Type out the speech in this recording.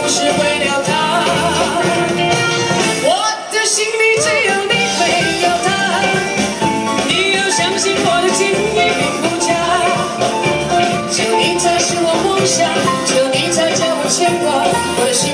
不是为了他。我的心里只有你，没有他。你要相信我的情意并不假，就你才是我梦想，就你才叫我牵挂，我的心。